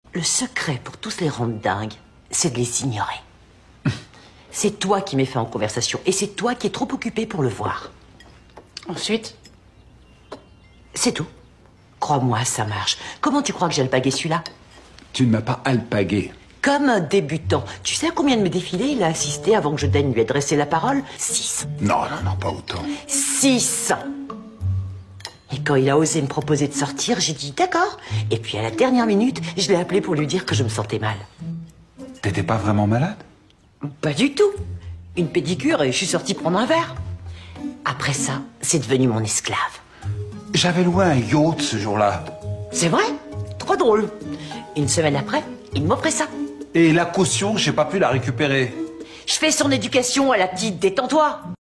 Le secret pour tous les rendre dingues, c'est de les ignorer. C'est toi qui m'es fait en conversation et c'est toi qui es trop occupé pour le voir. Ensuite? C'est tout. Crois-moi, ça marche. Comment tu crois que j'ai alpagué celui-là? Tu ne m'as pas alpagué. Comme un débutant. Tu sais à combien de mes défilés il a assisté avant que je daigne lui adresser la parole? 6. Non, pas autant. 6. Et quand il a osé me proposer de sortir, j'ai dit d'accord. Et puis à la dernière minute, je l'ai appelé pour lui dire que je me sentais mal. T'étais pas vraiment malade? Pas du tout. Une pédicure et je suis sortie prendre un verre. Après ça, c'est devenu mon esclave. J'avais loué un yacht ce jour-là. C'est vrai? Trop drôle. Une semaine après, il m'offrait ça. Et la caution, j'ai pas pu la récupérer. Je fais son éducation à la petite, détends-toi.